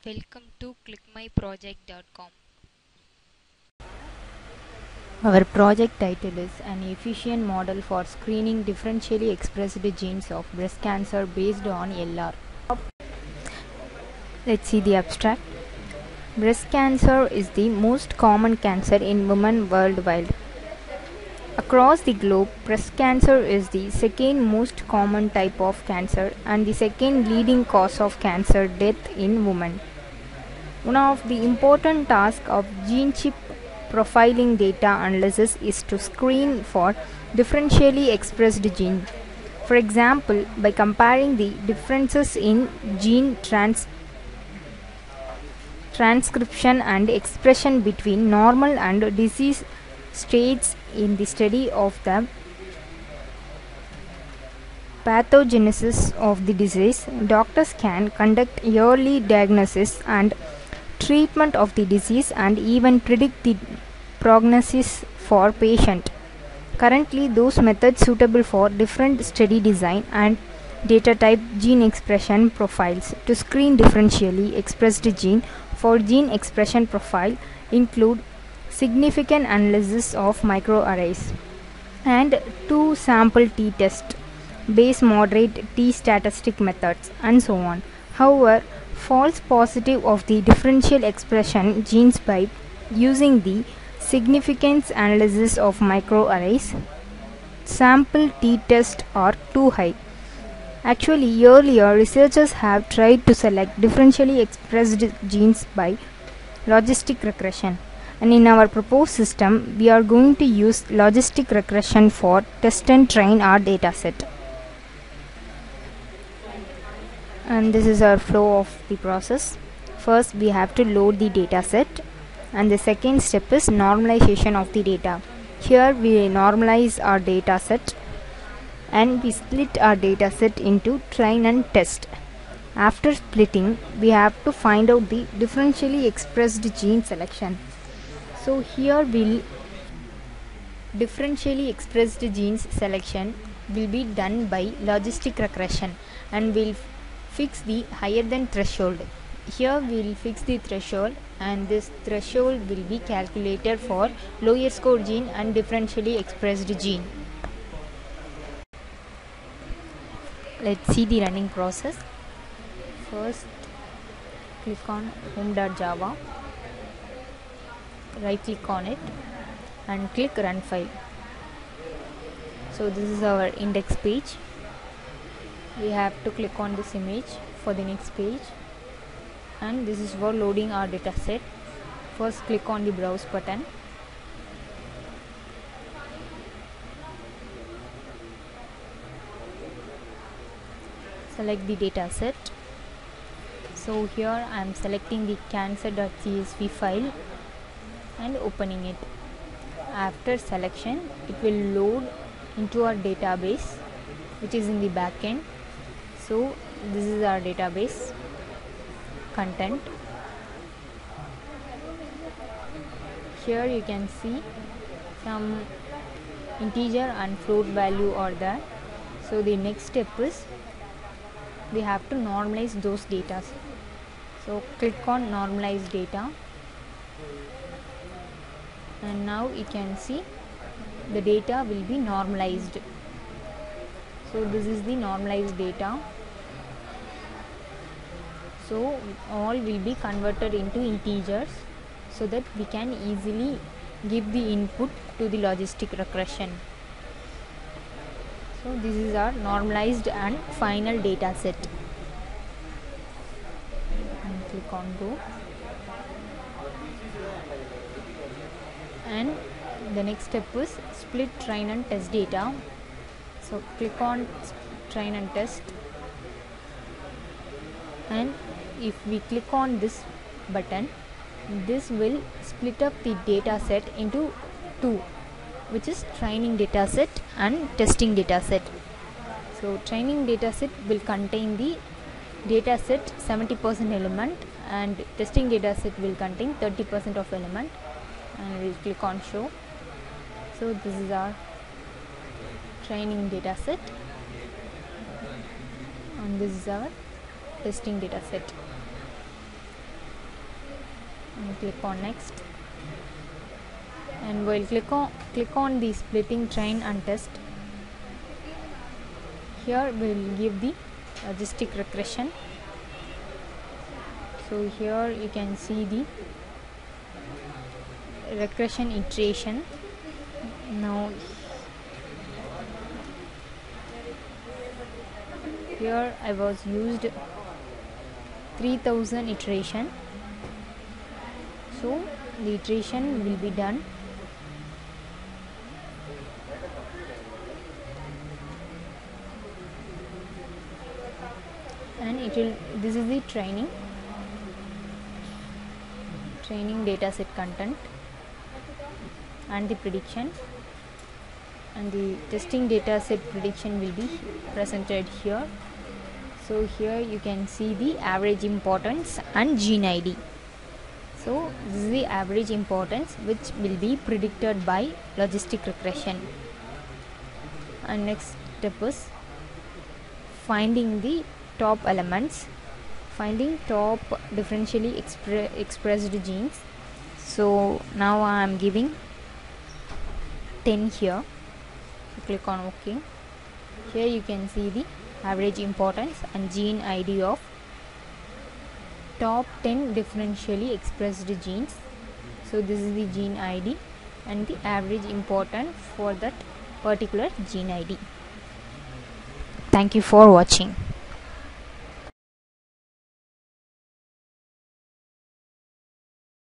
Welcome to clickmyproject.com. Our project title is An Efficient Model for Screening Differentially Expressed Genes of Breast Cancer Based on LR. Let's see the abstract. Breast cancer is the most common cancer in women worldwide. Across the globe, breast cancer is the second most common type of cancer and the second leading cause of cancer death in women. One of the important tasks of gene chip profiling data analysis is to screen for differentially expressed genes. For example, by comparing the differences in gene transcription and expression between normal and disease states in the study of the pathogenesis of the disease, doctors can conduct early diagnosis and treatment of the disease and even predict the prognosis for patient. Currently, those methods suitable for different study design and data type gene expression profiles to screen differentially expressed gene for gene expression profile include significant analysis of microarrays and two sample t-test, base moderate t-statistic methods, and so on. However, false positive of the differential expression genes by using the significance analysis of microarrays sample t-test are too high. Actually, earlier researchers have tried to select differentially expressed genes by logistic regression, and in our proposed system we are going to use logistic regression for test and train our dataset. And this is our flow of the process. First we have to load the dataset, and the second step is normalization of the data. Here we normalize our dataset and we split our dataset into train and test. After splitting, we have to find out the differentially expressed gene selection. So here differentially expressed genes selection will be done by logistic regression, and we'll fix the higher than threshold. Here we will fix the threshold, and this threshold will be calculated for lower score gene and differentially expressed gene. Let's see the running process. First, click on home.java, right click on it and click run file. So this is our index page. We have to click on this image for the next page, and this is for loading our dataset. First click on the browse button. Select the dataset. So here I am selecting the cancer.csv file and opening it. After selection, it will load into our database, which is in the backend. So this is our database content. Here you can see some integer and float value are there. So the next step is we have to normalize those data. So click on normalize data, and now you can see the data will be normalized. So this is the normalized data. So all will be converted into integers so that we can easily give the input to the logistic regression. So this is our normalized and final data set. And click on go. And the next step is split train and test data. So click on train and test, and if we click on this button, this will split up the data set into two, which is training dataset and testing dataset. So training dataset will contain the dataset 70% element, and testing dataset will contain 30% of element, and we'll click on show. So this is our training dataset, and this is our testing dataset. click on next, and we'll click on the splitting train and test. Here we'll give the logistic regression. So here you can see the regression iteration. Now here I was used 3000 iteration, so the iteration will be done. And this is the training dataset content and the prediction, and the testing dataset prediction will be presented here. So here you can see the average importance and gene ID. So this is the average importance which will be predicted by logistic regression. And next step is finding the top elements, finding top differentially expressed genes. So now I am giving 10 here. So click on OK. Here you can see the average importance and gene ID of top 10 differentially expressed genes. So this is the gene ID and the average importance for that particular gene ID. Thank you for watching.